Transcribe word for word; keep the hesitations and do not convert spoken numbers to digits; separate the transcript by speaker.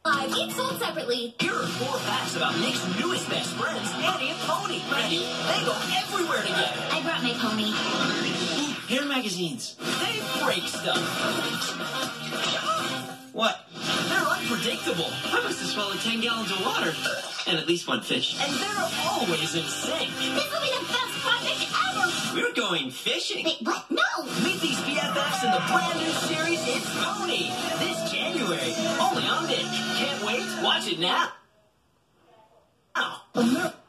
Speaker 1: Each sold separately.
Speaker 2: Here are four facts about Nick's newest best friends, Annie and Pony. Ready? They go everywhere together.
Speaker 1: I brought my pony.
Speaker 3: Ooh, hair magazines.
Speaker 2: They break stuff.
Speaker 3: What?
Speaker 2: They're unpredictable.
Speaker 3: I must have swallowed ten gallons of water. And at least one fish.
Speaker 2: And they're always in sync.
Speaker 1: This will be the best project ever.
Speaker 3: We're going fishing.
Speaker 1: Wait, what? No.
Speaker 2: Meet these B F Fs in the brand new series, It's Pony. This January. Only on Nick. Can't wait. Watch it now. Now.